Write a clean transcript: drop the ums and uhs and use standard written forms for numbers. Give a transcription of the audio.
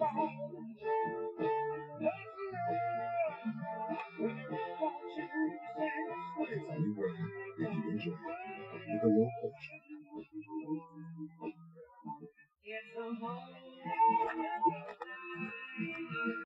Anywhere that you enjoy with a little culture. It's a home.